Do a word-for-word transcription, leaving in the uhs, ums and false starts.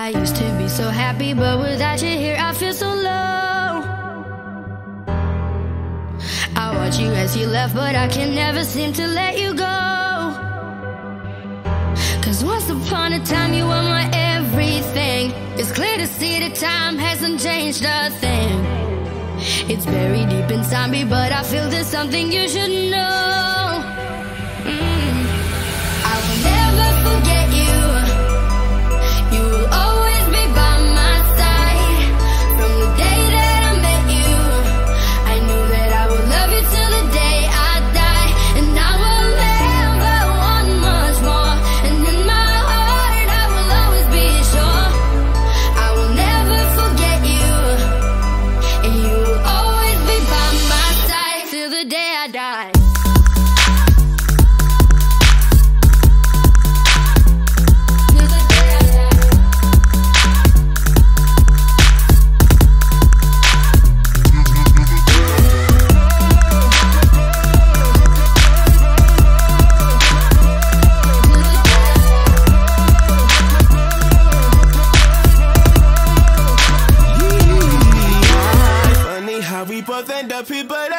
I used to be so happy, but without you here I feel so low. I watch you as you left, but I can never seem to let you go. Cause once upon a time you were my everything. It's clear to see that time hasn't changed a thing. It's buried deep inside me, but I feel there's something you should know. mm. I will never forget you. You will always be by my side. From the day that I met you, I knew that I would love you till the day I die. And I will never want much more. And in my heart I will always be sure I will never forget you. And you will always be by my side till the day I die. We both end up here, but